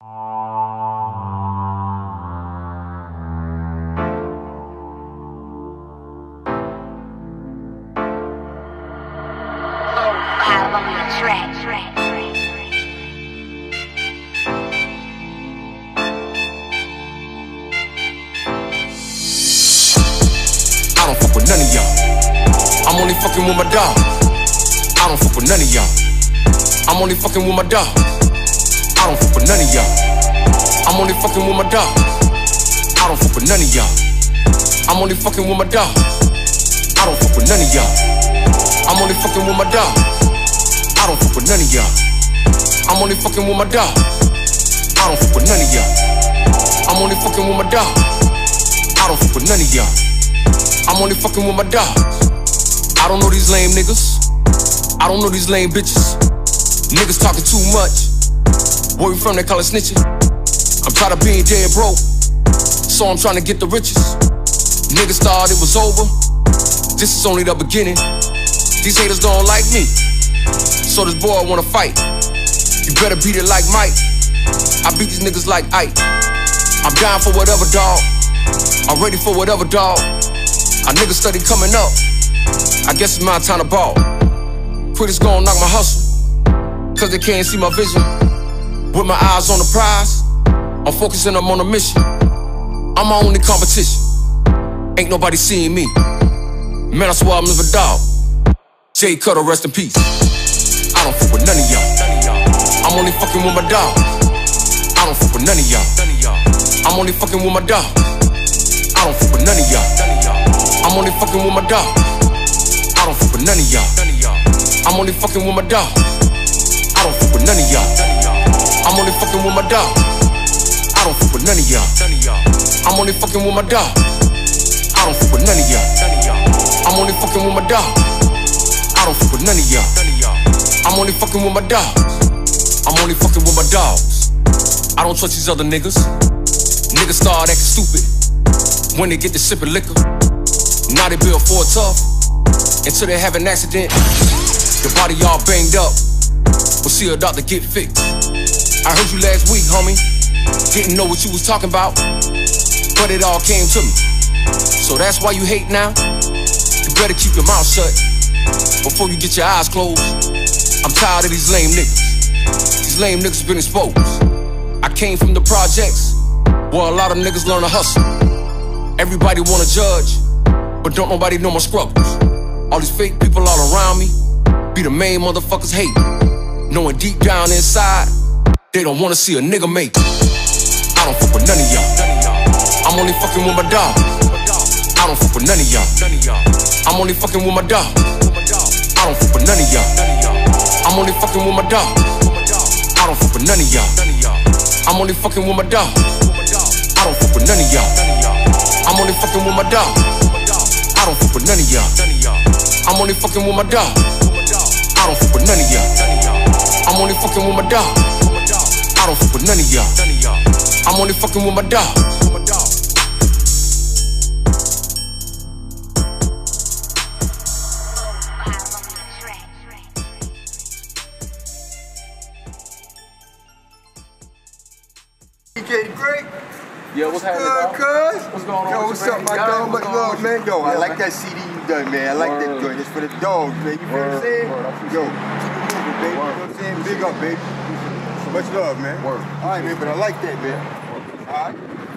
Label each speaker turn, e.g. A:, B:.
A: I don't fuck with none of y'all. I'm only fucking with my dog. I don't fuck with none of y'all. I'm only fucking with my dog. I don't fuck with none of y'all. I'm only fucking with my dog. I don't fuck with none of y'all. I'm only fucking with my dog. I don't fuck with none of y'all. I'm only fucking with my dog. I don't fuck with none of y'all. I'm only fucking with my dog. I don't fuck with none of y'all. I'm only fucking with my dog. I don't fuck with none of y'all. I'm only fucking with my dogs. I don't know these lame niggas. I don't know these lame bitches. Niggas talking too much. Where we from, they call it snitching. I'm tired of being dead broke, so I'm trying to get the riches. Niggas thought it was over. This is only the beginning. These haters don't like me, so this boy wanna fight. You better beat it like Mike. I beat these niggas like Ike. I'm down for whatever, dog. I'm ready for whatever, dog. Our niggas steady coming up. I guess it's my time to ball. Quitters gon' knock my hustle, cause they can't see my vision. With my eyes on the prize, I'm focusing, I'm on a mission. I'm my only competition. Ain't nobody seeing me. Man, I swear I'm living dog. Jay Cutter, rest in peace. I don't fuck with none of y'all. I'm only fucking with my dog. I don't fuck with none of y'all. I'm only fucking with my dog. I don't fuck with none of y'all. I'm only fucking with my dog. I don't fuck with none of y'all. I'm only fucking with my dog. I don't fuck with none of y'all. I'm only fucking with my dog. I don't fuck with none of y'all. I'm only fucking with my dog. I don't fuck with none of y'all. I'm only fucking with my dog. I don't fuck with none of y'all. I'm only fucking with my dog. I'm only fucking with my dogs. I don't trust these other niggas. Niggas start acting stupid when they get to sipping liquor. Now they build for it tough until they have an accident. Your body all banged up, we'll see a doctor get fixed. I heard you last week, homie. Didn't know what you was talking about, but it all came to me. So that's why you hate now? You better keep your mouth shut before you get your eyes closed. I'm tired of these lame niggas. These lame niggas been exposed. I came from the projects where a lot of niggas learn to hustle. Everybody wanna judge, but don't nobody know my struggles. All these fake people all around me be the main motherfuckers hating, knowing deep down inside they don't wanna see a nigga make it. I don't fuck with none of y'all. I'm only fucking with my dog. I don't fuck with none of y'all. I'm only fucking with my dog. I don't fuck with none of y'all. I'm only fucking with my dog. I don't fuck with none of y'all. I'm only fucking with my dog. I don't fuck with none of y'all. I'm only fucking with my dog. I don't fuck with none of y'all. I'm only fucking with my dog. I don't fuck with none of y'all. I'm only fucking with my dog. I don't fuck with none of y'all. I'm only fucking with my dog.
B: DJ Great.
A: Yeah, what's happening, dog?
B: Cuz?
A: What's going on?
B: Yo, what's up, my dog? Much love, man. Yo, I
A: Yeah,
B: like
A: man.
B: that CD you done, man. I like that joint. It's for the dogs, man. You feel what I'm saying? Yo, keep it moving, baby. You know what I'm saying? Big up, baby. Much love, man.
A: Word.
B: All right, man, but I like that, man. All right.